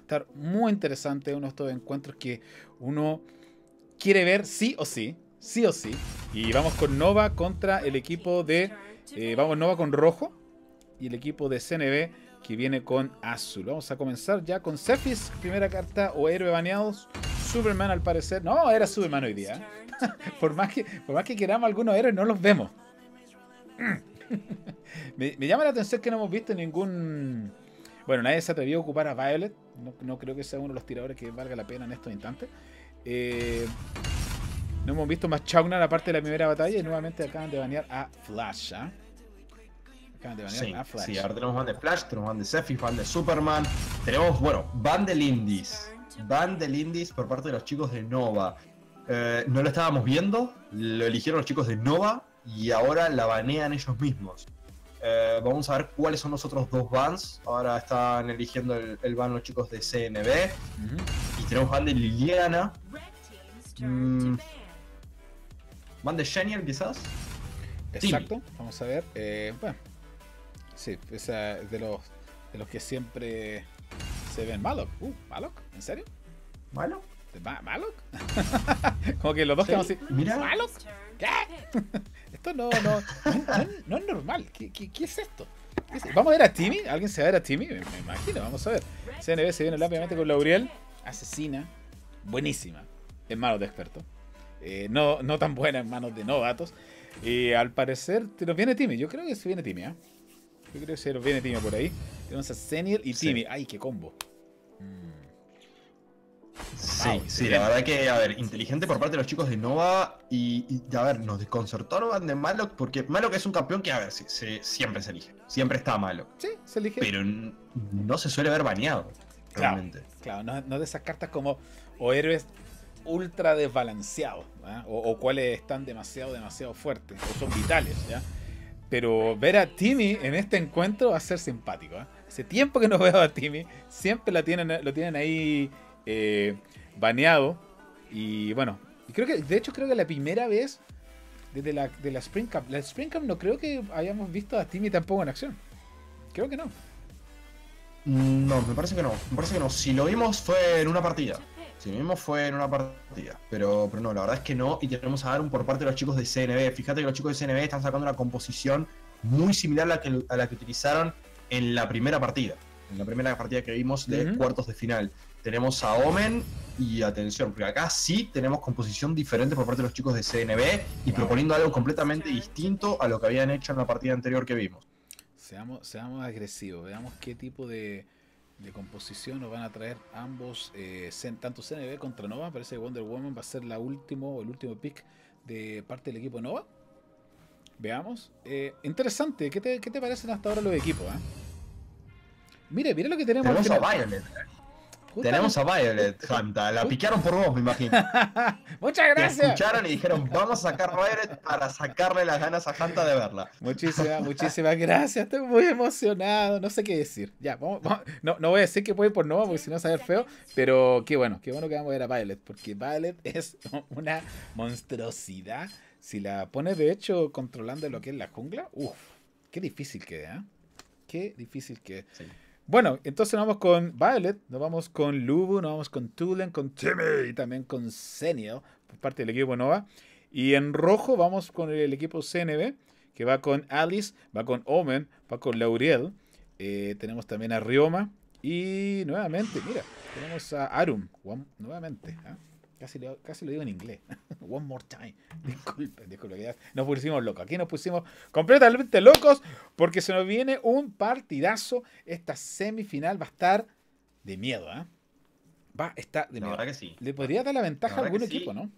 estar muy interesante, uno de estos encuentros que uno quiere ver sí o sí, sí o sí. Y vamos con Nova contra el equipo de... vamos Nova con rojo y el equipo de CNB que viene con azul. Vamos a comenzar ya con Cephis, primera carta o héroe baneados. Superman al parecer. No, era Superman hoy día. por más que queramos algunos héroes, no los vemos. me llama la atención que no hemos visto ningún... Bueno, nadie se atrevió a ocupar a Violet. No creo que sea uno de los tiradores que valga la pena en estos instantes. No hemos visto más Chaunar aparte de la primera batalla. Y nuevamente acaban de banear a Flash. Acaban de banear a Flash. Sí, ahora tenemos ban de Flash, tenemos ban de Cephis, ban de Superman. Tenemos, bueno, ban de Lindis. Ban de Lindis por parte de los chicos de Nova. No lo estábamos viendo, lo eligieron los chicos de Nova y ahora la banean ellos mismos. Vamos a ver cuáles son los otros dos bans. Ahora están eligiendo el ban los chicos de CNB. Y tenemos ban de Liliana. Ban de Genial quizás. Exacto, Timmy. Vamos a ver. Bueno, sí, esa es de los que siempre se ven. Malok. ¿Malok? ¿En serio? ¿Malok? ¿Malok? Como que los dos quedamos así. Mira. ¿Malok? ¿Qué? Esto no es normal. ¿Qué es esto? ¿Vamos a ver a Timmy? ¿Alguien se va a ver a Timmy? Me imagino, vamos a ver. CNB se viene rápidamente con Lauriel. Asesina. Buenísima. En manos de expertos. No tan buena en manos de novatos. Y al parecer te nos viene Timmy. Yo creo que se viene Timmy, ¿eh? Yo creo que se nos viene Timmy por ahí. Tenemos a Zeniel y Timmy. ¡Ay, qué combo! Sí, la verdad que, a ver, inteligente por parte de los chicos de Nova y a ver, nos desconcertaron de Malok porque Malok es un campeón que, a ver, siempre se elige, siempre está Malok. Sí, se elige. Pero no se suele ver baneado, realmente. Claro, no de esas cartas como o héroes ultra desbalanceados, ¿eh? o cuales están demasiado fuertes, o son vitales, ¿ya? Pero ver a Timmy en este encuentro va a ser simpático, ¿eh? Hace tiempo que no veo a Timmy, siempre lo tienen ahí baneado. Y bueno, de hecho creo que la primera vez desde la Spring Cup. La Spring Cup no creo que hayamos visto a Timmy tampoco en acción. Creo que no. No, me parece que no. Si lo vimos fue en una partida. Pero no, la verdad es que no. Y tenemos a Aaron por parte de los chicos de CNB. Fíjate que los chicos de CNB están sacando una composición muy similar a la que utilizaron en la primera partida. En la primera partida que vimos de cuartos de final. Tenemos a Omen y atención, porque acá sí tenemos composición diferente por parte de los chicos de CNB y proponiendo algo completamente distinto a lo que habían hecho en la partida anterior que vimos. Seamos agresivos, veamos qué tipo de composición nos van a traer ambos, tanto CNB contra Nova. Parece que Wonder Woman va a ser el último pick de parte del equipo Nova. Veamos. Interesante, ¿qué te parecen hasta ahora los equipos? Mire lo que tenemos. Tenemos a Violet. Tenemos a Violet, Hanta. La piquearon por vos, me imagino. Muchas gracias. Te escucharon y dijeron, vamos a sacar a Violet para sacarle las ganas a Hanta de verla. Muchísimas gracias. Estoy muy emocionado. No sé qué decir. Ya, vamos. No voy a decir que puede ir por Nova porque si no se va a ver feo. Pero qué bueno que vamos a ver a Violet. Porque Violet es una monstruosidad. Si la pones de hecho controlando lo que es la jungla, qué difícil queda, ¿eh? Qué difícil queda. Sí. Bueno, entonces nos vamos con Violet, nos vamos con Lubu, nos vamos con Tulen, con Timmy y también con Zeniel por parte del equipo Nova. Y en rojo vamos con el equipo CNB, que va con Alice, va con Omen, va con Lauriel. Tenemos también a Ryoma y nuevamente, mira, tenemos a Arum, nuevamente. Casi lo digo en inglés. One more time. Disculpe. Nos pusimos locos. Aquí nos pusimos completamente locos porque se nos viene un partidazo. Esta semifinal va a estar de miedo, ¿eh? Va a estar de miedo. La verdad que sí. Le podría dar la ventaja a algún equipo, ¿no?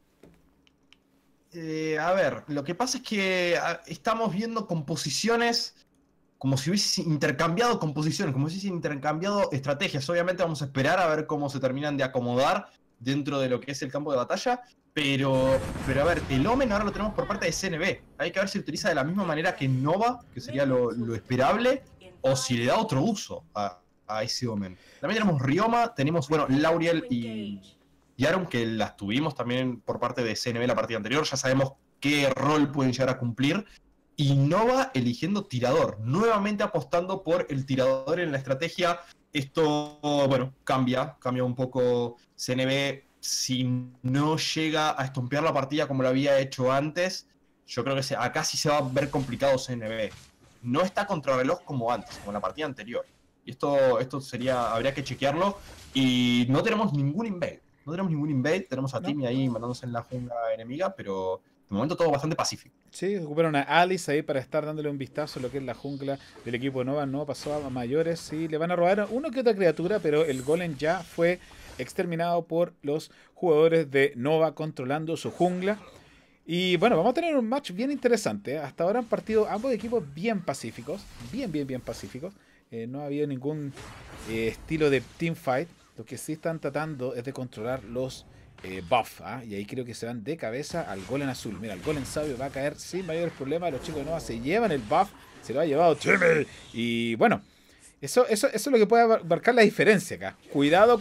A ver, lo que pasa es que estamos viendo composiciones como si hubiese intercambiado composiciones, como si hubiese intercambiado estrategias. Obviamente vamos a esperar a ver cómo se terminan de acomodar dentro de lo que es el campo de batalla, pero a ver, el Omen ahora lo tenemos por parte de CNB. Hay que ver si se utiliza de la misma manera que Nova, que sería lo esperable, o si le da otro uso a ese Omen. También tenemos Ryoma, tenemos, bueno, Lauriel y Aaron, que las tuvimos también por parte de CNB la partida anterior. Ya sabemos qué rol pueden llegar a cumplir. Y Nova eligiendo tirador, nuevamente apostando por el tirador en la estrategia Esto, bueno, cambia un poco. CNB, si no llega a estompear la partida como lo había hecho antes, yo creo que acá sí se va a ver complicado CNB. No está contrarreloj como antes, como en la partida anterior. Y esto sería, habría que chequearlo. Y no tenemos ningún invade. No tenemos ningún invade. Tenemos a ¿No? Timmy ahí mandándose en la jungla enemiga, pero de momento todo bastante pacífico. Sí, ocuparon a Alice ahí para estar dándole un vistazo a lo que es la jungla del equipo de Nova. No pasó a mayores. Sí, le van a robar uno que otra criatura, pero el golem ya fue exterminado por los jugadores de Nova controlando su jungla. Y bueno, vamos a tener un match bien interesante, ¿eh? Hasta ahora han partido ambos equipos bien pacíficos. Bien pacíficos. No ha habido ningún estilo de teamfight. Lo que sí están tratando es de controlar los buff, ¿ah? Y ahí creo que se van de cabeza al golem azul. Mira, el golem sabio va a caer sin mayores problemas. Los chicos de Nova se llevan el buff. Se lo ha llevado Timmy. Y bueno, eso es lo que puede marcar la diferencia acá. Cuidado,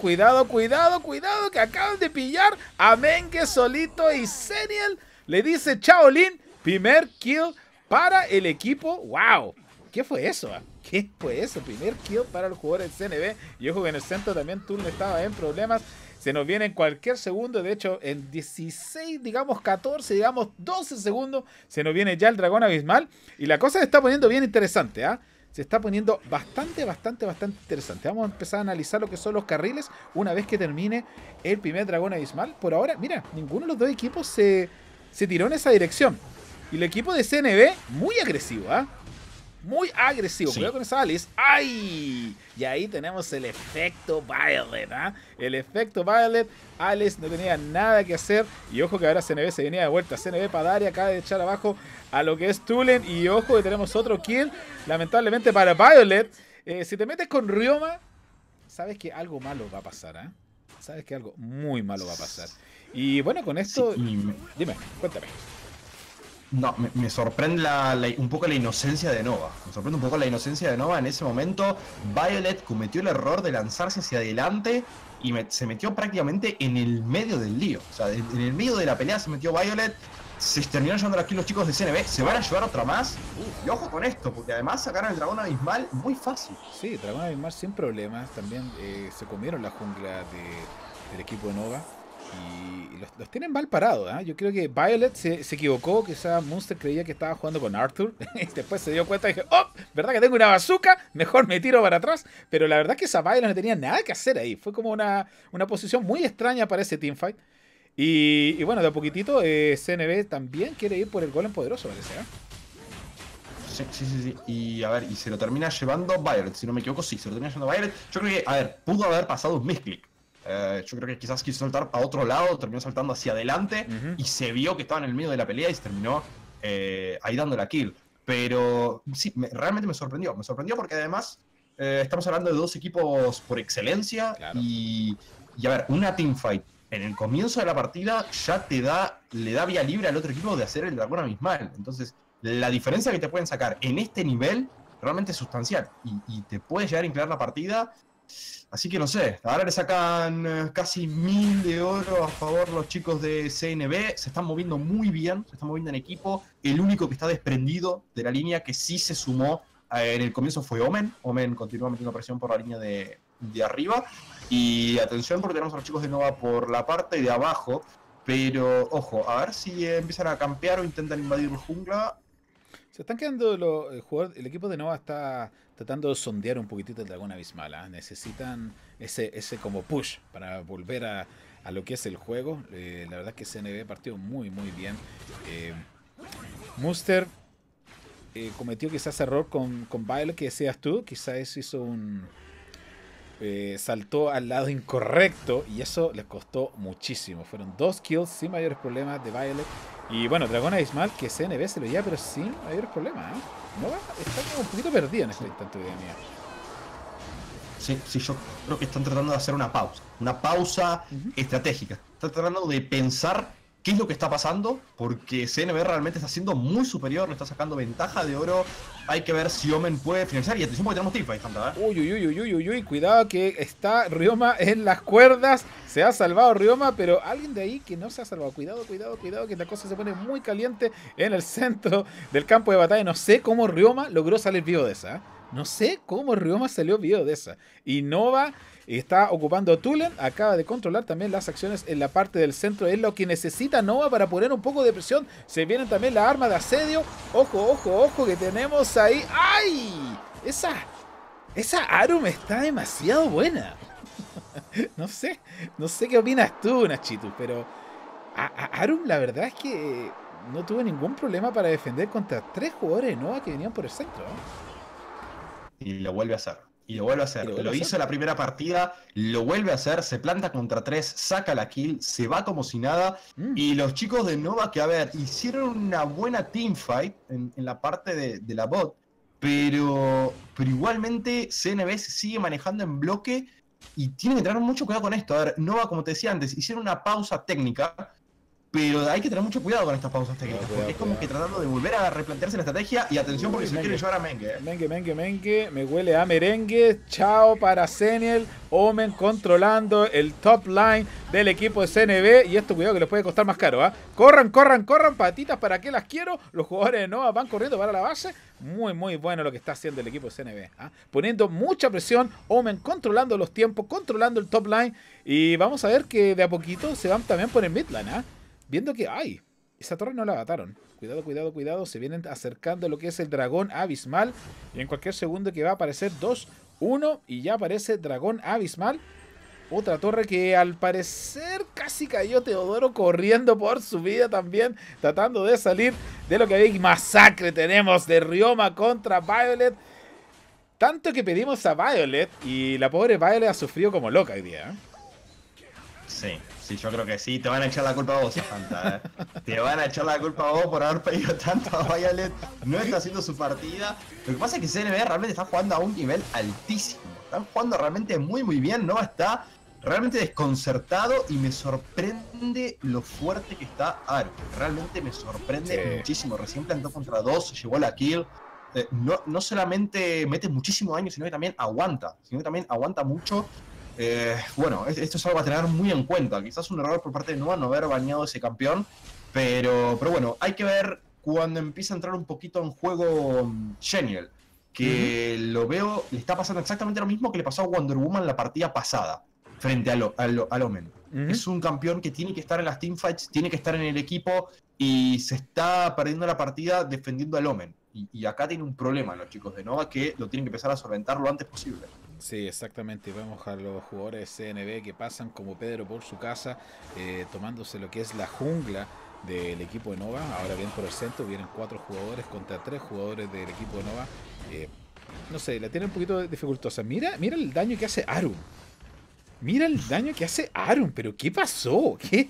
que acaban de pillar a Menge solito y Zenial le dice Shaolin. Primer kill para el equipo. ¡Wow! ¿Qué fue eso? ¿Qué fue eso? Primer kill para los jugadores del CNB. Y ojo que en el centro también Turn estaba en problemas. Se nos viene en cualquier segundo. De hecho, en 16, digamos 14, digamos 12 segundos, se nos viene ya el dragón abismal. Y la cosa se está poniendo bien interesante, ¿ah? Se está poniendo bastante interesante. Vamos a empezar a analizar lo que son los carriles una vez que termine el primer dragón abismal. Por ahora, mira, ninguno de los dos equipos se tiró en esa dirección. Y el equipo de CNB, muy agresivo, ¿ah? Muy agresivo. Sí. Cuidado con esa Alice. ¡Ay! Y ahí tenemos el efecto Violet, ¿ah? El efecto Violet. Alice no tenía nada que hacer. Y ojo que ahora CNB se venía de vuelta. CNB para Daria acaba de echar abajo a lo que es Tulen. Y ojo que tenemos otro kill. Lamentablemente para Violet. Si te metes con Ryoma, sabes que algo malo va a pasar, ¿eh? Sabes que algo muy malo va a pasar. Y bueno, con esto... Sí, dime, cuéntame. No, me sorprende un poco la inocencia de Nova. Me sorprende un poco la inocencia de Nova. En ese momento, Violet cometió el error de lanzarse hacia adelante y se metió prácticamente en el medio del lío. O sea, en el medio de la pelea se metió Violet. Se terminaron llevando aquí los chicos de CNB. Se van a llevar otra más. Y ojo con esto, porque además sacaron el dragón abismal muy fácil. Sí, dragón abismal sin problemas. También se comieron la jungla del equipo de Nova. Y los tienen mal parados, ¿eh? Yo creo que Violet se equivocó. Quizá Monster creía que estaba jugando con Arthur. Y después se dio cuenta y dije, ¡oh! ¿Verdad que tengo una bazooka? Mejor me tiro para atrás. Pero la verdad es que esa Violet no tenía nada que hacer ahí. Fue como una posición muy extraña para ese teamfight. Y bueno, de a poquitito CNB también quiere ir por el golem poderoso, parece, ¿eh? Sí. Y a ver, y se lo termina llevando Violet. Si no me equivoco, sí, se lo termina llevando Violet. Yo creo que, a ver, pudo haber pasado un misclick. Yo creo que quizás quiso saltar a otro lado, terminó saltando hacia adelante y se vio que estaba en el medio de la pelea y se terminó ahí dando la kill. Pero sí, realmente me sorprendió. Me sorprendió porque además estamos hablando de dos equipos por excelencia. Claro. Y a ver, una teamfight en el comienzo de la partida ya le da vía libre al otro equipo de hacer el dragón abismal. Entonces, la diferencia que te pueden sacar en este nivel realmente es sustancial y te puede llegar a inclinar la partida. Así que no sé, ahora le sacan casi 1000 de oro a favor los chicos de CNB. Se están moviendo muy bien, se están moviendo en equipo. El único que está desprendido de la línea que sí se sumó en el comienzo fue Omen. Omen continúa metiendo presión por la línea de arriba. Y atención porque tenemos a los chicos de Nova por la parte de abajo. Pero ojo, a ver si empiezan a campear o intentan invadir la jungla. Se están quedando el equipo de Nova está tratando de sondear un poquitito el dragón abismal, ¿eh? Necesitan ese como push para volver a lo que es el juego. La verdad es que CNB partió muy bien. Monster cometió quizás error con Violet, que decías tú. Quizás hizo saltó al lado incorrecto y eso les costó muchísimo. Fueron 2 kills sin mayores problemas de Violet. Y bueno, dragón abismal que CNB se lo lleva, pero sin mayores problemas, ¿eh? Nova está como un poquito perdida en este instante, idea mía. Sí, yo creo que están tratando de hacer una pausa estratégica. Están tratando de pensar qué es lo que está pasando, porque CNB realmente está siendo muy superior, le está sacando ventaja de oro. Hay que ver si Omen puede finalizar. Y atención porque tenemos teamfight, ¿eh? Uy, cuidado que está Ryoma en las cuerdas. Se ha salvado Ryoma, pero alguien de ahí que no se ha salvado. Cuidado, que la cosa se pone muy caliente en el centro del campo de batalla. No sé cómo Ryoma logró salir vivo de esa, ¿eh? No sé cómo Ryoma salió vivo de esa. Y Nova está ocupando Tulen, acaba de controlar también las acciones en la parte del centro. Es lo que necesita Nova para poner un poco de presión. Se vienen también las armas de asedio. Ojo, ojo, ojo que tenemos ahí. ¡Ay! Esa Arum está demasiado buena. No sé qué opinas tú, Nachito, pero Arum la verdad es que no tuvo ningún problema para defender contra 3 jugadores de Nova que venían por el centro, ¿no? Y lo vuelve a hacer. Y lo vuelve a hacer. Lo hizo en la primera partida, lo vuelve a hacer, se planta contra 3, saca la kill, se va como si nada. Y los chicos de Nova, que a ver, hicieron una buena teamfight en la parte de la bot, pero igualmente CNB se sigue manejando en bloque y tienen que tener mucho cuidado con esto. A ver, Nova, como te decía antes, hicieron una pausa técnica. Pero hay que tener mucho cuidado con estas pausas técnicas, porque es como que tratando de volver a replantearse la estrategia y atención porque se quiere llevar a Menge. Menge, me huele a merengue. Chao para Zenial. Omen controlando el top line del equipo de CNB. Y esto, cuidado, que les puede costar más caro, ¿ah? Corran, patitas, ¿para qué las quiero? Los jugadores de Nova van corriendo para la base. Muy, muy bueno lo que está haciendo el equipo de CNB, ¿ah? Poniendo mucha presión. Omen controlando los tiempos, controlando el top line. Y vamos a ver que de a poquito se van también por el midline, ¿ah? Viendo que, ¡ay! Esa torre no la mataron. Cuidado, cuidado, cuidado. Se vienen acercando lo que es el dragón abismal. Y en cualquier segundo que va a aparecer 2-1. Y ya aparece dragón abismal. Otra torre que al parecer casi cayó Teodoro corriendo por su vida también. Tratando de salir de lo que había. Masacre tenemos de Ryoma contra Violet. Tanto que pedimos a Violet. Y la pobre Violet ha sufrido como loca hoy día, ¿eh? Sí, yo creo que sí. Te van a echar la culpa a vos, Fanta, ¿eh? Te van a echar la culpa a vos por haber pedido tanto a Violet. No está haciendo su partida. Lo que pasa es que CNB realmente está jugando a un nivel altísimo. Están jugando realmente muy, muy bien. No está realmente desconcertado y me sorprende lo fuerte que está Aru. Realmente me sorprende muchísimo. Recién plantó contra 2, llevó la kill. No solamente mete muchísimo daño, sino que también aguanta. Mucho. Bueno, esto es algo a tener muy en cuenta. Quizás un error por parte de Nova no haber baneado ese campeón. Pero bueno, hay que ver cuando empieza a entrar un poquito en juego Genial. Que lo veo, le está pasando exactamente lo mismo que le pasó a Wonder Woman la partida pasada. Frente al Omen. Es un campeón que tiene que estar en las teamfights, tiene que estar en el equipo. Y se está perdiendo la partida defendiendo al Omen. Y acá tiene un problema los chicos de Nova que lo tienen que empezar a solventar lo antes posible. Sí, exactamente. Vemos a los jugadores de CNB que pasan como Pedro por su casa, tomándose lo que es la jungla del equipo de Nova. Ahora bien por el centro, vienen 4 jugadores contra 3 jugadores del equipo de Nova. No sé, la tiene un poquito dificultosa. Mira el daño que hace Arum. Mira el daño que hace Arum, pero ¿qué pasó? ¿Qué?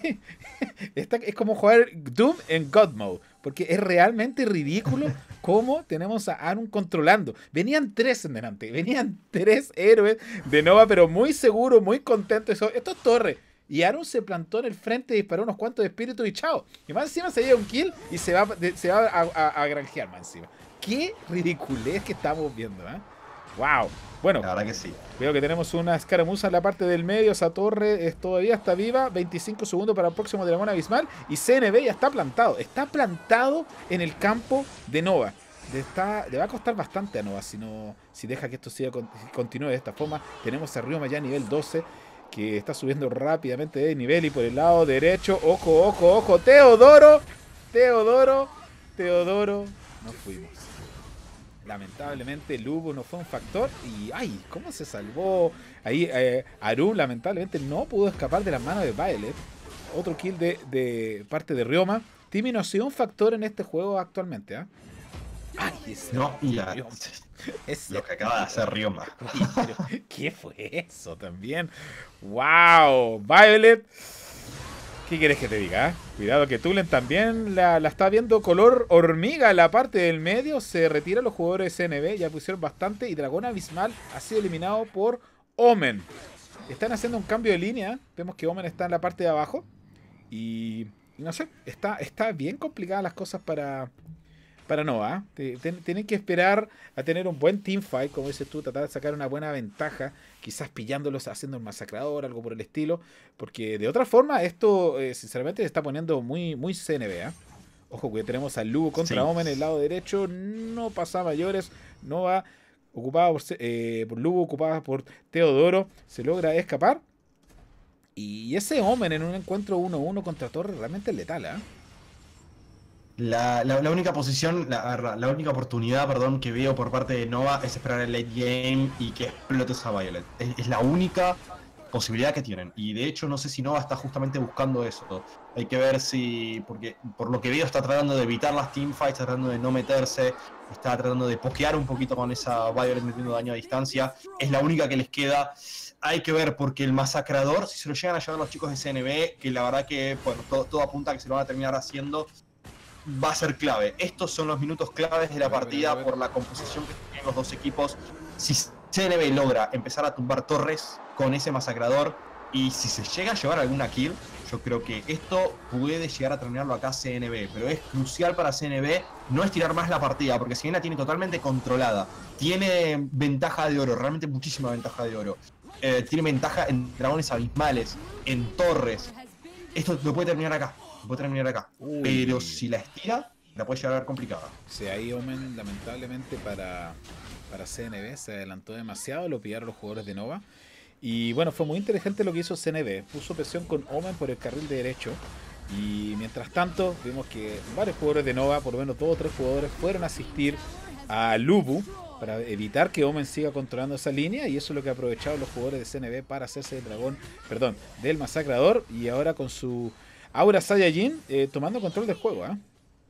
Es como jugar Doom en God Mode, porque es realmente ridículo cómo tenemos a Arum controlando. Venían 3 en delante, venían 3 héroes de Nova, pero muy seguro, muy contento. Esto es torre. Y Arum se plantó en el frente, disparó unos cuantos de espíritu y chao. Y más encima se lleva un kill y se va a granjear más encima. Qué ridiculez que estamos viendo, ¿eh? ¡Wow! Bueno, la verdad que sí. Veo que tenemos una escaramuza en la parte del medio. Esa torre todavía está viva. 25 segundos para el próximo dragón abismal. Y CNB ya está plantado. Está plantado en el campo de Nova. Le va a costar bastante a Nova si deja que esto continúe de esta forma. Tenemos a Ryoma ya a nivel 12. Que está subiendo rápidamente de nivel. Y por el lado derecho. Ojo, ojo, ojo. Teodoro. Nos fuimos. Lamentablemente Lugo no fue un factor. Y ¡ay! ¿Cómo se salvó? Ahí Arum lamentablemente no pudo escapar de las manos de Violet. Otro kill de parte de Ryoma. Timmy no ha sido un factor en este juego actualmente, ¿ah? ¡Ay! Es lo que acaba de hacer Ryoma. ¿Qué fue eso también? ¡Wow! Violet. ¿Qué quieres que te diga? Cuidado que Tulen también la está viendo color hormiga en la parte del medio. Se retiran los jugadores de CNB. Ya pusieron bastante. Y Dragón Abismal ha sido eliminado por Omen. Están haciendo un cambio de línea. Vemos que Omen está en la parte de abajo. Y no sé. Está bien complicadas las cosas para Nova. Tienen que esperar a tener un buen teamfight, como dices tú, tratar de sacar una buena ventaja, quizás pillándolos, haciendo el masacrador, algo por el estilo, porque de otra forma esto sinceramente se está poniendo muy, muy CNB, ¿eh? Ojo que tenemos al Lugo contra Omen en el lado derecho, no pasa mayores, Nova ocupada por Lubu, ocupada por Teodoro, se logra escapar. Y ese Omen en un encuentro 1-1 contra Torre realmente es letal, ¿eh? La única posición, la única oportunidad, perdón, que veo por parte de Nova es esperar el late game y que explote esa Violet. Es la única posibilidad que tienen. Y de hecho no sé si Nova está justamente buscando eso. Hay que ver si, porque por lo que veo está tratando de evitar las teamfights, está tratando de no meterse, está tratando de pokear un poquito con esa Violet metiendo daño a distancia. Es la única que les queda. Hay que ver porque el masacrador, si se lo llegan a llevar los chicos de CNB, que la verdad que bueno, todo apunta a que se lo van a terminar haciendo, va a ser clave. Estos son los minutos claves de la partida por la composición que tienen los dos equipos. Si CNB logra empezar a tumbar torres con ese masacrador y si se llega a llevar alguna kill, yo creo que esto puede llegar a terminarlo acá CNB, pero es crucial para CNB no estirar más la partida, porque si bien la tiene totalmente controlada, tiene ventaja de oro, realmente muchísima ventaja de oro, tiene ventaja en dragones abismales, en torres, esto lo puede terminar acá. Puede terminar acá. Uy. Pero si la estira, la puede llegar a ver complicada. Sí, ahí Omen, lamentablemente para CNB, se adelantó demasiado, lo pillaron los jugadores de Nova. Y bueno, fue muy inteligente lo que hizo CNB. Puso presión con Omen por el carril de derecho. Y mientras tanto, vimos que varios jugadores de Nova, por lo menos 2 o 3 jugadores, fueron a asistir a Lubu para evitar que Omen siga controlando esa línea. Y eso es lo que aprovecharon los jugadores de CNB para hacerse del dragón, perdón, del masacrador. Y ahora con su Aura Saiyajin tomando control del juego, ¿eh?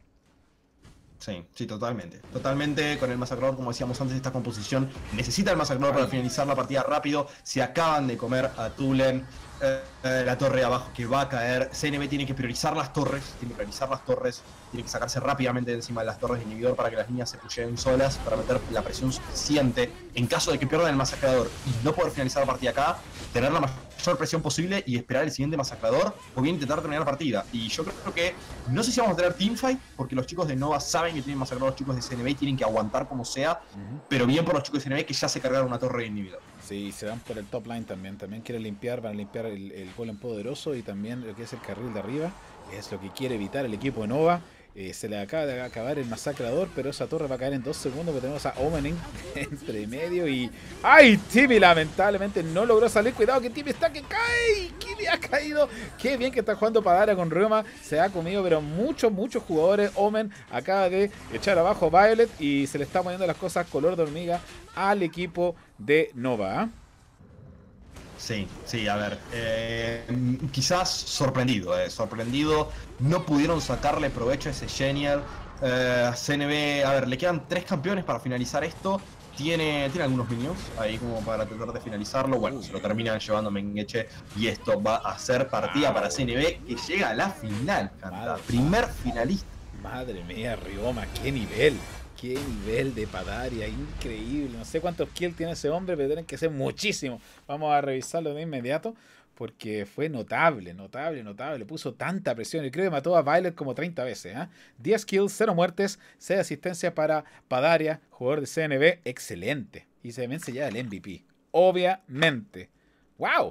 Sí, totalmente. Totalmente con el masacrador, como decíamos antes, esta composición necesita el masacrador para finalizar la partida rápido. Se acaban de comer a Tulen, la torre de abajo que va a caer. CNB tiene que priorizar las torres, tiene que sacarse rápidamente de encima de las torres de inhibidor para que las líneas se pushen solas, para meter la presión suficiente. En caso de que pierdan el masacrador y no poder finalizar la partida acá, tener la mayor presión posible y esperar el siguiente masacrador o bien intentar terminar la partida. Y yo creo que no sé si vamos a tener teamfight porque los chicos de Nova saben que tienen masacrador, los chicos de CNB y tienen que aguantar como sea, pero bien por los chicos de CNB que ya se cargaron una torre de inhibidor. Sí, se van por el top line también quiere limpiar, van a limpiar el golem poderoso y también lo que es el carril de arriba, es lo que quiere evitar el equipo de Nova. Se le acaba de acabar el masacrador, pero esa torre va a caer en 2 segundos, porque tenemos a Omen entre medio y... ¡Ay! Tibi lamentablemente no logró salir. Cuidado que Tibi está que cae. Tibi ha caído. Qué bien que está jugando Padara con Roma. Se ha comido, pero muchos jugadores. Omen acaba de echar abajo a Violet y se le está poniendo las cosas color de hormiga al equipo de Nova, ¿eh? Sí, a ver, quizás sorprendido, no pudieron sacarle provecho a ese Genial. CNB, a ver, le quedan 3 campeones para finalizar esto, tiene algunos minions ahí como para tratar de finalizarlo, bueno, se lo terminan llevando Mengeche y esto va a ser partida para CNB que llega a la final, primer finalista. Madre mía, Ryoma, qué nivel. Qué nivel de Padaria, increíble. No sé cuántos kills tiene ese hombre, pero tienen que ser muchísimos. Vamos a revisarlo de inmediato, porque fue notable. Puso tanta presión. Y creo que mató a Violet como 30 veces. 10 kills, 0 muertes, 6 asistencias para Padaria, jugador de CNB. Excelente. Y se vence ya el MVP. Obviamente. ¡Wow!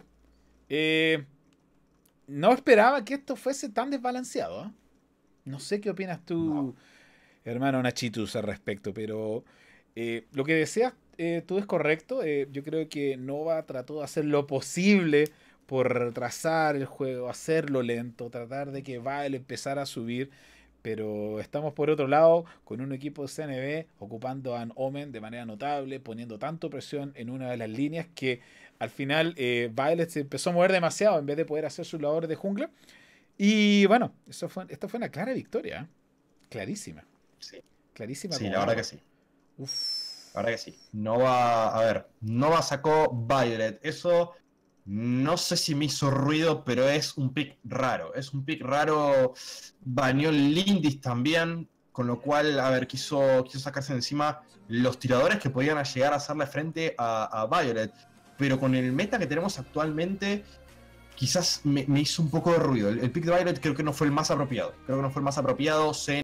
No esperaba que esto fuese tan desbalanceado. No sé qué opinas tú, hermano Nachitus, al respecto, pero lo que deseas tú es correcto. Yo creo que Nova trató de hacer lo posible por retrasar el juego, hacerlo lento, tratar de que Vile empezara a subir, pero estamos por otro lado con un equipo de CNB ocupando a Omen de manera notable, poniendo tanto presión en una de las líneas que al final Violet se empezó a mover demasiado en vez de poder hacer sus labores de jungla. Y bueno, esta fue una clara victoria, ¿eh? Clarísima. Sí. Clarísima. Sí, la verdad que sí. Uf. La verdad que sí. Nova sacó Violet. Eso no sé si me hizo ruido, pero es un pick raro. Baneó Lindis también, con lo cual, quiso sacarse de encima los tiradores que podían llegar a hacerle frente a Violet. Pero con el meta que tenemos actualmente, quizás me hizo un poco de ruido. El pick de Violet creo que no fue el más apropiado.